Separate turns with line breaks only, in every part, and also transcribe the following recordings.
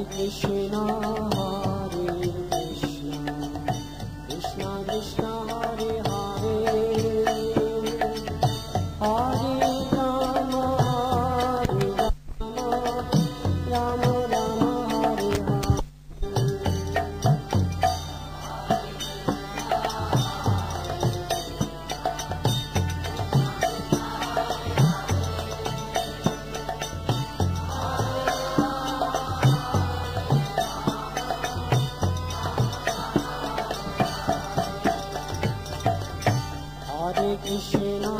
Krishna Krishna Krishna Hare Hare Hare Rama Rama Rama Hare Hare Hare Krishna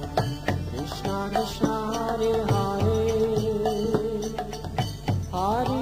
Krishna Krishna Hare Hare Hare